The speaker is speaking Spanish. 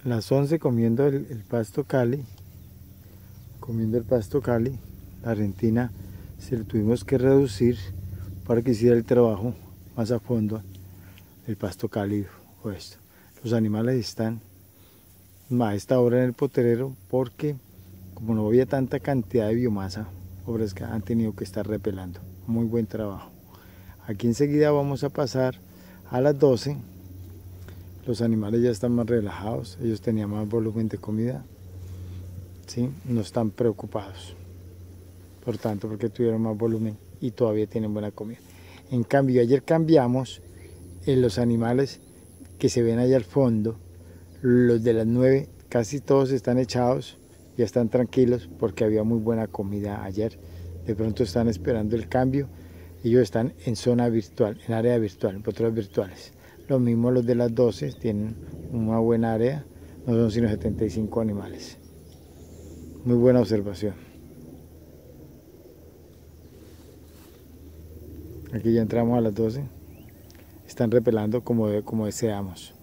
Las 11 comiendo el pasto Cali, la Argentina se lo tuvimos que reducir para que hiciera el trabajo más a fondo, el pasto Cali o esto. Los animales están a esta hora en el potrero porque como no había tanta cantidad de biomasa fresca, han tenido que estar repelando. Muy buen trabajo. Aquí enseguida vamos a pasar a las 12. Los animales ya están más relajados, ellos tenían más volumen de comida, ¿sí? No están preocupados, por tanto, porque tuvieron más volumen y todavía tienen buena comida. En cambio, ayer cambiamos en los animales que se ven allá al fondo, los de las 9, casi todos están echados, ya están tranquilos porque había muy buena comida ayer. De pronto están esperando el cambio, ellos están en zona virtual, en área virtual, en potreros virtuales. Lo mismo los de las 12 tienen una buena área, no son sino 75 animales. Muy buena observación. Aquí ya entramos a las 12. Están repelando como deseamos.